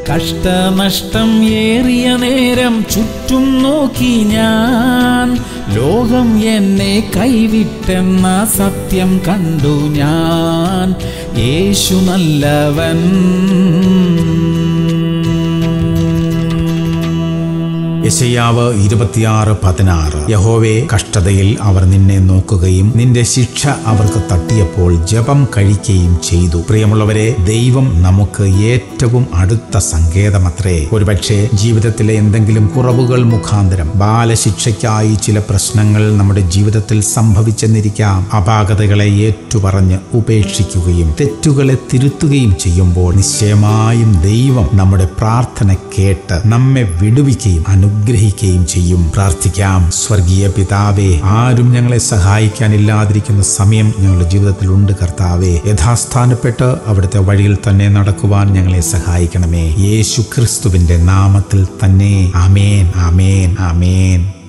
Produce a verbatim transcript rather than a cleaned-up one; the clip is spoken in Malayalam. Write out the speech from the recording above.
കഷ്ടനഷ്ടം ഏറിയ നേരം ചുറ്റും നോക്കി ഞാൻ, ലോകം എന്നെ കൈവിട്ടെന്ന സത്യം കണ്ടു ഞാൻ. യേശു നല്ലവൻ. യെശയ്യാവ് ഇരുപത്തിയാറ് പതിനാറ്. യഹോവേ, കഷ്ടതയിൽ അവർ നിന്നെ നോക്കുകയും നിന്റെ ശിക്ഷ അവർക്ക് തട്ടിയപ്പോൾ ജപം കഴിക്കുകയും ചെയ്തു. പ്രിയമുള്ളവരെ, ദൈവം നമുക്ക് ഏറ്റവും അടുത്ത സങ്കേതമത്രേ. ഒരുപക്ഷെ ജീവിതത്തിലെ എന്തെങ്കിലും കുറവുകൾ മുഖാന്തരം ബാലശിക്ഷയ്ക്കായി ചില പ്രശ്നങ്ങൾ നമ്മുടെ ജീവിതത്തിൽ സംഭവിച്ചെന്നിരിക്കാം. അപാകതകളെ ഏറ്റുപറഞ്ഞ് ഉപേക്ഷിക്കുകയും തെറ്റുകളെ തിരുത്തുകയും ചെയ്യുമ്പോൾ നിശ്ചയമായും ദൈവം നമ്മുടെ പ്രാർത്ഥന കേട്ട് നമ്മെ വിടുവിക്കുകയും അനുഗ്രഹിക്കുകയും ചെയ്യും. പ്രാർത്ഥിക്കാം. സ്വർഗീയ പിതാവേ, ആരും ഞങ്ങളെ സഹായിക്കാനില്ലാതിരിക്കുന്ന സമയം ഞങ്ങളുടെ ജീവിതത്തിലുണ്ട് കർത്താവേ. യഥാസ്ഥാനപ്പെട്ട് അവിടുത്തെ വഴിയിൽ തന്നെ നടക്കുവാൻ ഞങ്ങളെ സഹായിക്കണമേ. യേശു ക്രിസ്തുവിന്റെ നാമത്തിൽ തന്നെ. ആമേൻ, ആമേൻ, ആമേൻ.